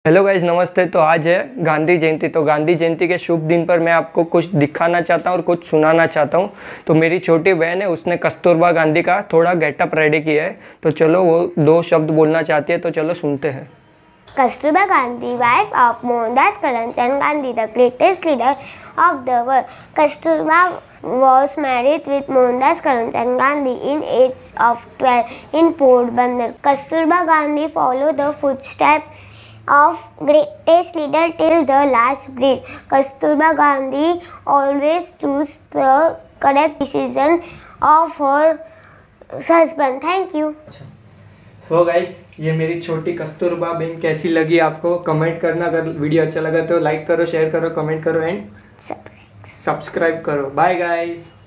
Hello guys, नमस्ते। तो आज है गांधी जयंती। तो गांधी जयंती के शुभ दिन पर मैं आपको कुछ दिखाना चाहता हूँ और कुछ सुनाना चाहता हूँ। तो मेरी छोटी बहन है, उसने कस्तूरबा गांधी का थोड़ा गेटअप रेडी किया है। तो चलो, वो 2 शब्द बोलना चाहती है, तो चलो सुनते हैं। Kasturba Gandhi, wife of Mohandas Karamchand Gandhi, the greatest leader of the world. Kasturba was married with Mohandas Karamchand Gandhi in age of 12 in Porbandar. Kasturba Gandhi followed the footsteps of greatest leader till the last breath. Kasturba Gandhi always chose the correct decision of her husband. Thank you. So guys, ये मेरी छोटी कस्तूरबा बहन कैसी लगी आपको comment करना। अगर video अच्छा लगा तो लाइक करो, शेयर करो, कमेंट करो एंड सब्सक्राइब करो। Bye guys.